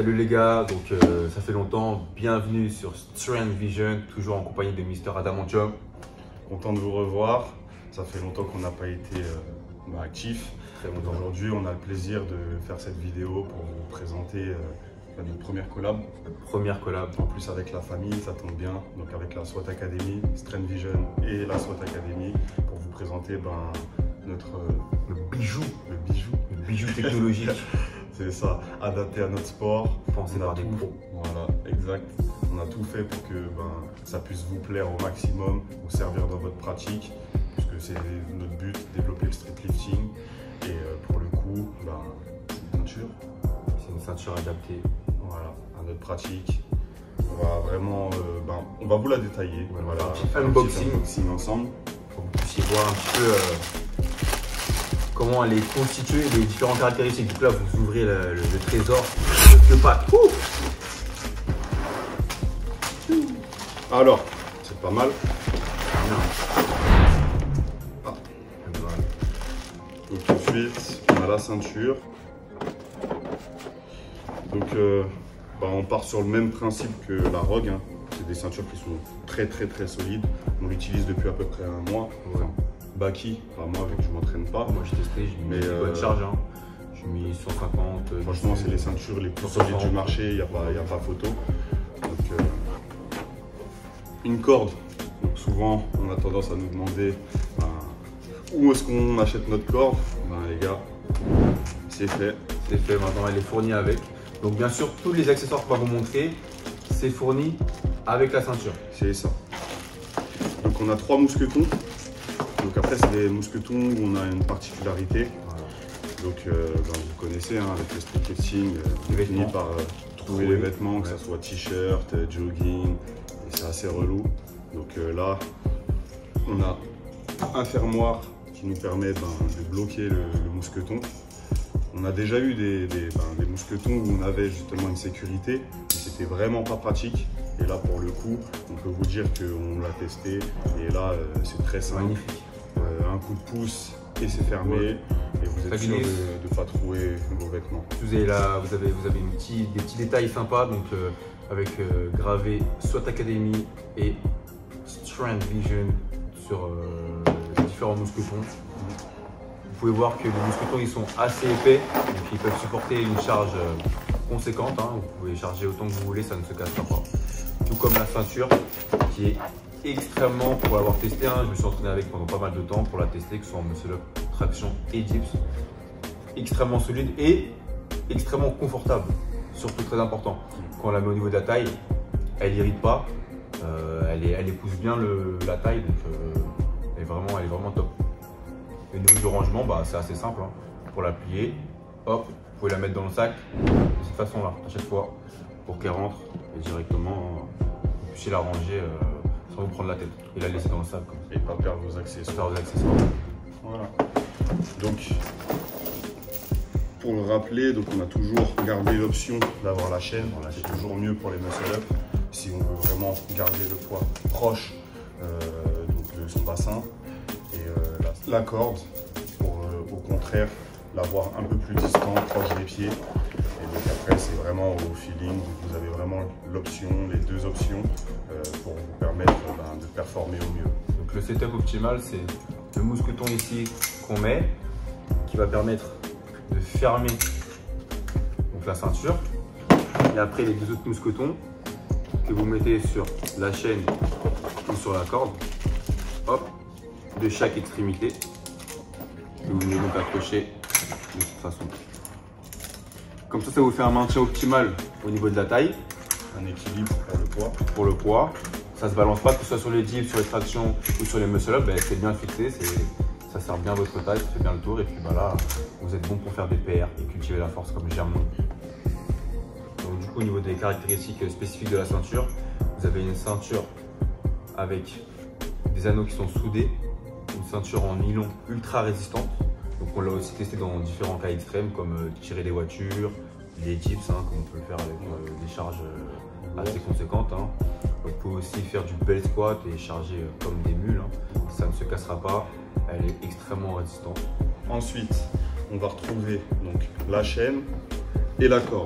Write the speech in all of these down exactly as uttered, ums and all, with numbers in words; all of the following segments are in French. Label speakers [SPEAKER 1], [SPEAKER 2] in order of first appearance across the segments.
[SPEAKER 1] Salut les gars, donc euh, ça fait longtemps, bienvenue sur Strength Vision, toujours en compagnie de Mister Adamantium.
[SPEAKER 2] Content de vous revoir, ça fait longtemps qu'on n'a pas été euh, bah, actif. Aujourd'hui on a le plaisir de faire cette vidéo pour vous présenter euh, bah, notre première collab.
[SPEAKER 1] Notre première collab.
[SPEAKER 2] En plus avec la famille, ça tombe bien, donc avec la SWAT Academy, Strength Vision et la SWAT Academy pour vous présenter ben, notre euh,
[SPEAKER 1] le bijou,
[SPEAKER 2] le bijou,
[SPEAKER 1] le bijou technologique.
[SPEAKER 2] C'est ça, adapté à notre sport.
[SPEAKER 1] Pensé par des pros.
[SPEAKER 2] Voilà, exact. On a tout fait pour que ben, ça puisse vous plaire au maximum, vous servir dans votre pratique, puisque c'est notre but, développer le street lifting. Et euh, pour le coup, ben, c'est une ceinture.
[SPEAKER 1] C'est une ceinture adaptée.
[SPEAKER 2] Voilà, à notre pratique. On va vraiment, euh, ben, on va vous la détailler.
[SPEAKER 1] Ouais,
[SPEAKER 2] voilà,
[SPEAKER 1] un petit unboxing.
[SPEAKER 2] Un unboxing ensemble.
[SPEAKER 1] Pour que vous puissiez voir un petit peu euh, comment elle est constituée, les différentes caractéristiques. Donc là, vous ouvrez le, le, le trésor de pack.
[SPEAKER 2] Alors, c'est pas mal. Ah. Donc ensuite, on a la ceinture. Donc, euh, bah, on part sur le même principe que la Rogue. Hein. C'est des ceintures qui sont très très très solides. On l'utilise depuis à peu près un mois.
[SPEAKER 1] Ouais.
[SPEAKER 2] Baki, enfin, moi avec je m'entraîne pas.
[SPEAKER 1] Moi j'ai testé, j'ai mis une
[SPEAKER 2] euh,
[SPEAKER 1] bonne charge. Hein. J'ai mis cent cinquante.
[SPEAKER 2] Franchement, c'est les ceintures les plus solides du marché, il n'y a, a pas photo. Donc, euh, une corde. Donc, souvent, on a tendance à nous demander ben, où est-ce qu'on achète notre corde. Ben, les gars, c'est fait.
[SPEAKER 1] C'est fait, maintenant elle est fournie avec. Donc bien sûr, tous les accessoires qu'on va vous montrer, c'est fourni avec la ceinture.
[SPEAKER 2] C'est ça. Donc on a trois mousquetons. Donc après, c'est des mousquetons où on a une particularité. Voilà. Donc euh, ben, vous connaissez, hein, avec le street lifting, euh, on finit par euh, trouver les vêtements, que ouais. ce soit t-shirt, euh, jogging, et c'est assez relou. Donc euh, là, on a un fermoir qui nous permet ben, de bloquer le, le mousqueton. On a déjà eu des, des, ben, des mousquetons où on avait justement une sécurité, mais c'était vraiment pas pratique. Et là, pour le coup, on peut vous dire qu'on l'a testé. Et là, euh, c'est très simple.
[SPEAKER 1] Magnifique.
[SPEAKER 2] Euh, un coup de pouce et c'est fermé. Ouais. Et vous êtes sûr de ne pas trouver vos vêtements.
[SPEAKER 1] Vous avez, là, vous avez, vous avez une petit, des petits détails sympas, donc euh, avec euh, gravé SWAT Academy et Strength Vision sur euh, les différents mousquetons. Vous pouvez voir que les mousquetons ils sont assez épais, donc ils peuvent supporter une charge conséquente. Hein. Vous pouvez charger autant que vous voulez, ça ne se cassera pas. Tout comme la ceinture qui est extrêmement, pour l'avoir testé, hein, je me suis entraîné avec pendant pas mal de temps pour la tester, que ce soit en muscle up, traction et dips. Extrêmement solide et extrêmement confortable, surtout très important. Quand on la met au niveau de la taille, elle n'irrite pas, euh, elle, est, elle épouse bien le, la taille, donc euh, elle, est vraiment, elle est vraiment top. Et au niveau du rangement, bah, c'est assez simple. Hein. Pour la plier, hop, vous pouvez la mettre dans le sac de cette façon-là, à chaque fois, pour qu'elle rentre et directement, vous puissiez la ranger euh, sans vous prendre la tête et la laisser dans le sac. Comme ça.
[SPEAKER 2] Et pas perdre vos accessoires.
[SPEAKER 1] Pas perdre vos accessoires.
[SPEAKER 2] Voilà. Donc, pour le rappeler, donc on a toujours gardé l'option d'avoir la chaîne. Voilà, c'est toujours mieux pour les muscle up si on veut vraiment garder le poids proche euh, donc de son bassin. Et euh, la, la corde, pour euh, au contraire l'avoir un peu plus distant, proche des pieds. Et donc après, c'est vraiment au feeling. Donc vous avez vraiment l'option, les deux options euh, pour vous permettre ben, de performer au mieux.
[SPEAKER 1] Donc le setup optimal, c'est le mousqueton ici qu'on met, qui va permettre de fermer donc, la ceinture. Et après, les deux autres mousquetons que vous mettez sur la chaîne ou sur la corde, hop, de chaque extrémité, que vous venez donc accrocher de cette façon. Comme ça, ça vous fait un maintien optimal au niveau de la taille.
[SPEAKER 2] Un équilibre pour le poids.
[SPEAKER 1] Pour le poids. Ça se balance pas, que ce soit sur les dips, sur les tractions ou sur les muscle up, ben, c'est bien fixé, ça sert bien votre taille, ça fait bien le tour et puis ben, là, vous êtes bon pour faire des P R et cultiver la force comme j'ai remonté. Donc du coup, au niveau des caractéristiques spécifiques de la ceinture, vous avez une ceinture avec des anneaux qui sont soudés, une ceinture en nylon ultra résistante. Donc on l'a aussi testé dans différents cas extrêmes comme euh, tirer des voitures, les dips, hein, comme on peut le faire avec euh, des charges euh, assez conséquentes. Hein. On peut aussi faire du bell squat et charger euh, comme des mules. Hein. Ça ne se cassera pas, elle est extrêmement résistante.
[SPEAKER 2] Ensuite, on va retrouver donc, la chaîne et la corde.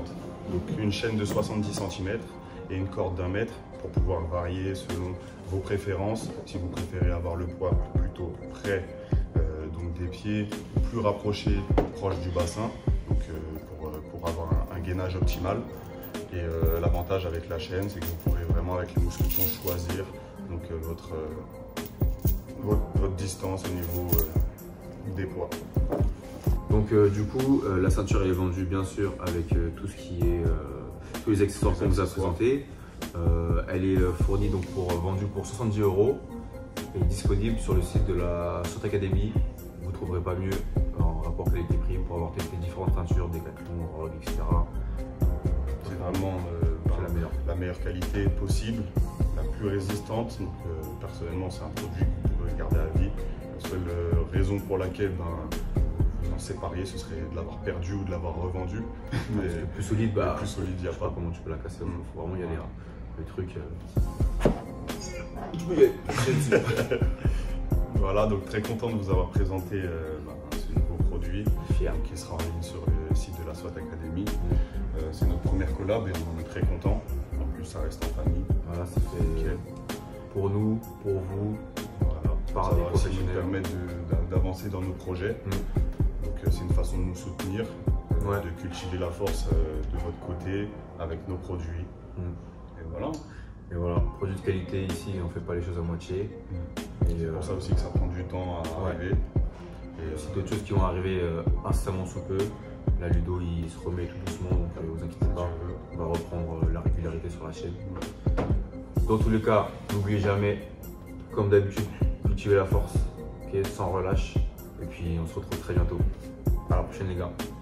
[SPEAKER 2] Donc une chaîne de soixante-dix centimètres et une corde d'un mètre pour pouvoir varier selon vos préférences. Si vous préférez avoir le poids plutôt près euh, donc des pieds, plus rapproché, proche du bassin, donc, euh, pour, pour avoir un, un gainage optimal. Et euh, l'avantage avec la chaîne, c'est que vous pourrez vraiment avec les mousquetons choisir donc, euh, votre, euh, votre, votre distance au niveau euh, des poids.
[SPEAKER 1] Donc euh, du coup, euh, la ceinture elle est vendue bien sûr avec euh, tout ce qui est euh, tous les accessoires qu'on vous a présentés. Euh, elle est fournie donc pour vendue pour soixante-dix euros et disponible sur le site de la SWAT Academy. Vous ne trouverez pas mieux en rapport qualité-prix pour avoir testé différentes ceintures, Decathlon, Rogue, et cetera.
[SPEAKER 2] C'est vraiment euh, ben,
[SPEAKER 1] la, meilleure.
[SPEAKER 2] la meilleure qualité possible, la plus résistante. Donc, euh, personnellement, c'est un produit que vous pouvez garder à vie. La seule euh, raison pour laquelle ben, vous en sépariez, ce serait de l'avoir perdu ou de l'avoir revendu.
[SPEAKER 1] Mais parce que plus solide, bah,
[SPEAKER 2] plus solide, il n'y a pas.
[SPEAKER 1] Comment tu peux la casser, il mmh. faut vraiment y aller. Hein. Le truc. Euh... Tu peux y aller.
[SPEAKER 2] Voilà, donc très content de vous avoir présenté euh, ben, ce nouveau produit
[SPEAKER 1] Fier.
[SPEAKER 2] Donc, qui sera en ligne sur le site de la SWAT Academy. Mmh. Euh, c'est notre première collab et on est très content. En plus, ça reste en famille.
[SPEAKER 1] Voilà, ça fait okay. pour nous, pour vous,
[SPEAKER 2] voilà.
[SPEAKER 1] par
[SPEAKER 2] ça
[SPEAKER 1] des
[SPEAKER 2] va aussi nous permettre d'avancer dans nos projets. Mmh. Donc euh, c'est une façon de nous soutenir, euh, ouais. de cultiver la force euh, de votre côté avec nos produits. Mmh. Et voilà.
[SPEAKER 1] Et voilà, produit de qualité ici, on ne fait pas les choses à moitié.
[SPEAKER 2] Mmh. C'est euh, pour ça aussi que ça prend du temps à ouais. arriver.
[SPEAKER 1] Et aussi euh, d'autres choses qui vont arriver euh, incessamment sous peu. La Ludo il se remet tout doucement, donc ne vous inquiétez pas, on va reprendre euh, la régularité sur la chaîne. Mmh. Dans tous les cas, n'oubliez jamais, comme d'habitude, cultiver la force, okay, sans relâche. Et puis on se retrouve très bientôt. À la prochaine les gars.